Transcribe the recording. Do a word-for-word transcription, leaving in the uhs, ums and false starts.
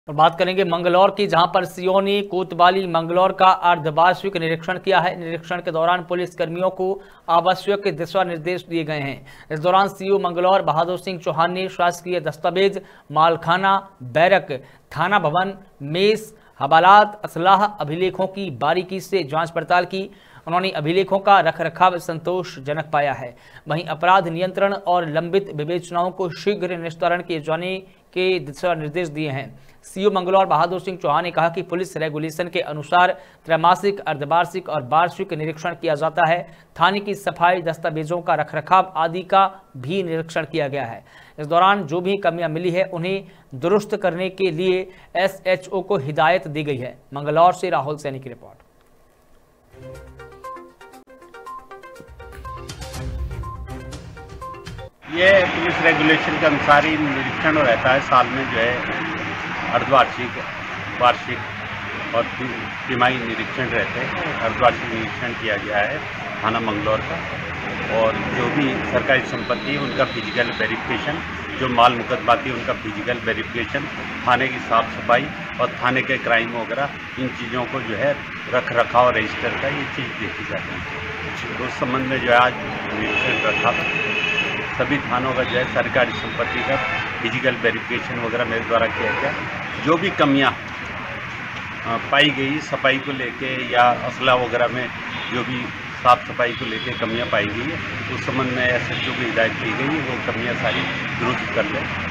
और बात करेंगे मंगलौर की, जहां पर सीओ ने कोतवाली मंगलौर का अर्धवार्षिक निरीक्षण किया है। निरीक्षण के दौरान पुलिस कर्मियों को आवश्यक दिशा निर्देश दिए गए हैं। इस दौरान सीओ मंगलौर बहादुर सिंह चौहान ने शासकीय दस्तावेज, मालखाना, बैरक, थाना भवन, मेस, हवालात, असलाह, अभिलेखों की बारीकी से जांच पड़ताल की। उन्होंने अभिलेखों का रखरखाव संतोषजनक पाया है। वहीं अपराध नियंत्रण और लंबित विवेचनाओं को शीघ्र निस्तारण किए जाने के दिशा निर्देश दिए हैं। सीओ मंगलौर बहादुर सिंह चौहान ने कहा कि पुलिस रेगुलेशन के अनुसार त्रैमासिक, अर्धवार्षिक और वार्षिक निरीक्षण किया जाता है। थाने की सफाई, दस्तावेजों का रखरखाव आदि का भी निरीक्षण किया गया है। इस दौरान जो भी कमियां मिली है उन्हें दुरुस्त करने के लिए एसएचओ को हिदायत दी गई है। मंगलौर से राहुल सैनी की रिपोर्ट। ये पुलिस रेगुलेशन के अनुसार ही निरीक्षण रहता है। साल में जो है अर्धवार्षिक, वार्षिक और तिमाही निरीक्षण रहते हैं। अर्धवार्षिक निरीक्षण किया गया है थाना मंगलौर का, और जो भी सरकारी संपत्ति है उनका फिजिकल वेरिफिकेशन, जो माल मुकदमाती है उनका फिजिकल वेरिफिकेशन, थाने की साफ सफाई और थाने के क्राइम वगैरह, इन चीज़ों को जो है रख रखाव रजिस्टर का ये चीज़ देखी जाती है। तो उस संबंध में जो है आज निरीक्षण रखा, सभी थानों का जो है सरकारी संपत्ति का फिजिकल वेरिफिकेशन वगैरह मेरे द्वारा किया गया। जो भी कमियां पाई गई सफाई को लेके या असला वगैरह में जो भी साफ सफाई को लेके कमियां पाई गई है, उस संबंध में एसएचओ को हिदायत की गई है वो कमियां सारी दुरुस्त कर लें।